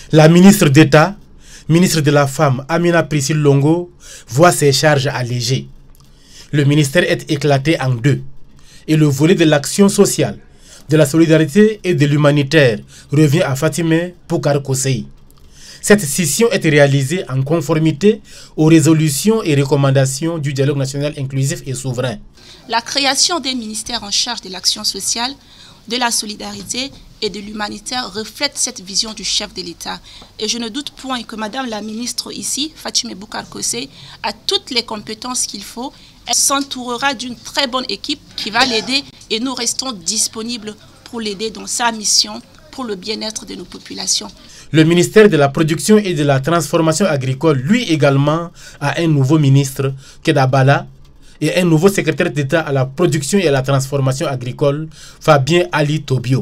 La ministre d'État, ministre de la Femme, Amina Priscille Longo, voit ses charges allégées. Le ministère est éclaté en deux et le volet de l'action sociale, de la solidarité et de l'humanitaire revient à Fatimé Boucar Kossei. Cette scission est réalisée en conformité aux résolutions et recommandations du dialogue national inclusif et souverain. La création des ministères en charge de l'action sociale, de la solidarité et de l'humanitaire reflète cette vision du chef de l'État. Et je ne doute point que Madame la ministre ici, Fatimé Boucar Kossei, a toutes les compétences qu'il faut. Elle s'entourera d'une très bonne équipe qui va l'aider et nous restons disponibles pour l'aider dans sa mission pour le bien-être de nos populations. Le ministère de la Production et de la Transformation agricole, lui également, a un nouveau ministre, Keda Bala, et un nouveau secrétaire d'État à la Production et à la Transformation agricole, Fabien Ali Tobio.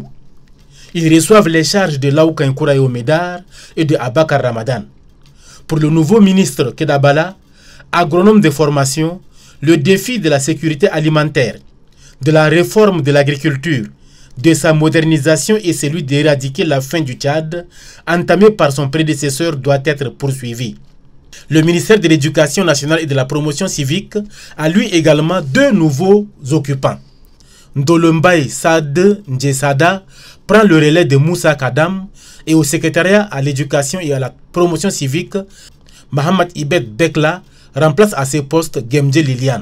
Ils reçoivent les charges de Laouka Nkourayo Médar et de Abakar Ramadan. Pour le nouveau ministre Keda Bala, agronome de formation, le défi de la sécurité alimentaire, de la réforme de l'agriculture, de sa modernisation et celui d'éradiquer la faim du Tchad, entamé par son prédécesseur, doit être poursuivi. Le ministère de l'Éducation nationale et de la promotion civique a lui également deux nouveaux occupants. Ndolombaye Saad Njesada prend le relais de Moussa Kadam et au secrétariat à l'éducation et à la promotion civique, Mohamed Ibed Bekla remplace à ses postes Gemdje Liliane.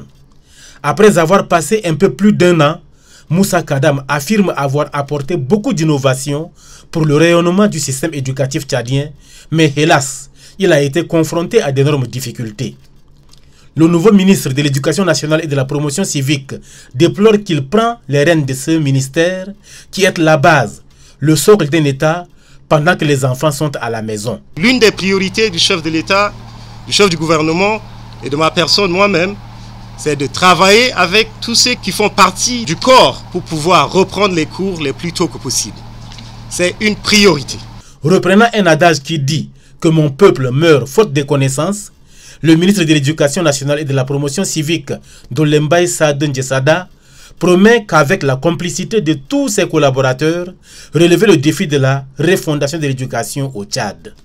Après avoir passé un peu plus d'un an, Moussa Kadam affirme avoir apporté beaucoup d'innovations pour le rayonnement du système éducatif tchadien, mais hélas, il a été confronté à d'énormes difficultés. Le nouveau ministre de l'Éducation nationale et de la promotion civique déplore qu'il prend les rênes de ce ministère qui est la base, le socle d'un État pendant que les enfants sont à la maison. L'une des priorités du chef de l'État, du chef du gouvernement et de ma personne moi-même, c'est de travailler avec tous ceux qui font partie du corps pour pouvoir reprendre les cours le plus tôt que possible. C'est une priorité. Reprenant un adage qui dit que mon peuple meurt faute de connaissances, le ministre de l'Éducation nationale et de la promotion civique, Ndolembaye Saad Njesada, promet qu'avec la complicité de tous ses collaborateurs, relever le défi de la refondation de l'éducation au Tchad.